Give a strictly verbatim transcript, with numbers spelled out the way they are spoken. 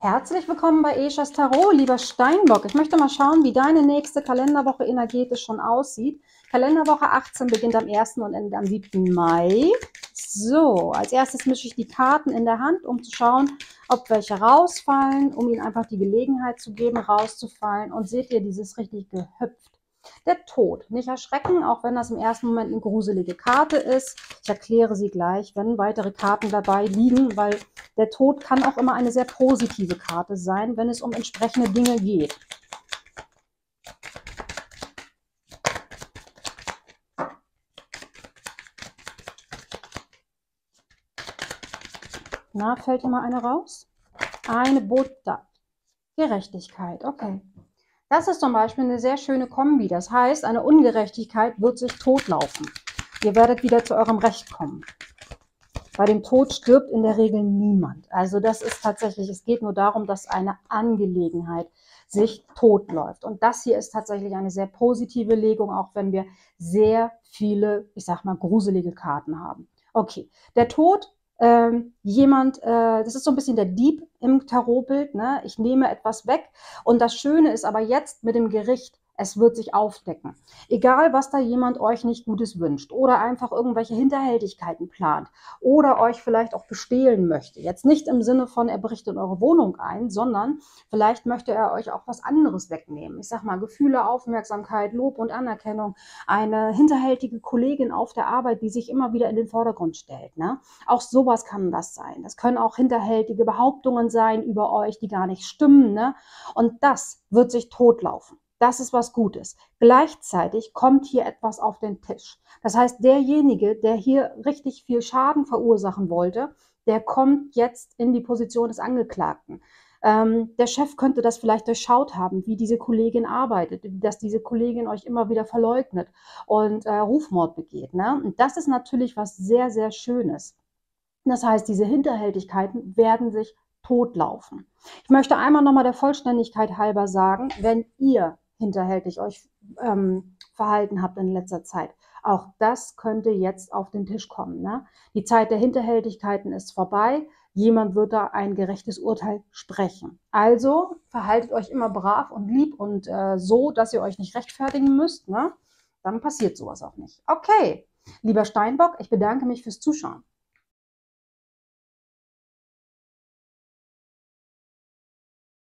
Herzlich willkommen bei Eschas Tarot, lieber Steinbock. Ich möchte mal schauen, wie deine nächste Kalenderwoche energetisch schon aussieht. Kalenderwoche achtzehn beginnt am ersten und endet am siebten Mai. So, als erstes mische ich die Karten in der Hand, um zu schauen, ob welche rausfallen, um ihnen einfach die Gelegenheit zu geben, rauszufallen. Und seht ihr, dieses richtig gehüpft. Der Tod. Nicht erschrecken, auch wenn das im ersten Moment eine gruselige Karte ist. Ich erkläre sie gleich, wenn weitere Karten dabei liegen, weil der Tod kann auch immer eine sehr positive Karte sein, wenn es um entsprechende Dinge geht. Na, fällt hier mal eine raus? Eine Botschaft. Gerechtigkeit, okay. Das ist zum Beispiel eine sehr schöne Kombi. Das heißt, eine Ungerechtigkeit wird sich totlaufen. Ihr werdet wieder zu eurem Recht kommen. Bei dem Tod stirbt in der Regel niemand. Also das ist tatsächlich, es geht nur darum, dass eine Angelegenheit sich totläuft. Und das hier ist tatsächlich eine sehr positive Legung, auch wenn wir sehr viele, ich sag mal, gruselige Karten haben. Okay, der Tod. Ähm, jemand, äh, das ist so ein bisschen der Dieb im Tarotbild, ne? Ich nehme etwas weg und das Schöne ist aber jetzt mit dem Gericht, es wird sich aufdecken. Egal, was da jemand euch nicht Gutes wünscht oder einfach irgendwelche Hinterhältigkeiten plant oder euch vielleicht auch bestehlen möchte. Jetzt nicht im Sinne von, er bricht in eure Wohnung ein, sondern vielleicht möchte er euch auch was anderes wegnehmen. Ich sag mal, Gefühle, Aufmerksamkeit, Lob und Anerkennung. Eine hinterhältige Kollegin auf der Arbeit, die sich immer wieder in den Vordergrund stellt, ne? Auch sowas kann das sein. Das können auch hinterhältige Behauptungen sein über euch, die gar nicht stimmen, ne? Und das wird sich totlaufen. Das ist was Gutes. Gleichzeitig kommt hier etwas auf den Tisch. Das heißt, derjenige, der hier richtig viel Schaden verursachen wollte, der kommt jetzt in die Position des Angeklagten. Ähm, der Chef könnte das vielleicht durchschaut haben, wie diese Kollegin arbeitet, dass diese Kollegin euch immer wieder verleugnet und äh, Rufmord begeht, ne? Und das ist natürlich was sehr, sehr Schönes. Das heißt, diese Hinterhältigkeiten werden sich totlaufen. Ich möchte einmal nochmal der Vollständigkeit halber sagen, wenn ihr hinterhältig euch ähm, verhalten habt in letzter Zeit, auch das könnte jetzt auf den Tisch kommen, ne? Die Zeit der Hinterhältigkeiten ist vorbei. Jemand wird da ein gerechtes Urteil sprechen. Also verhaltet euch immer brav und lieb und äh, so, dass ihr euch nicht rechtfertigen müsst, ne? Dann passiert sowas auch nicht. Okay, lieber Steinbock, ich bedanke mich fürs Zuschauen.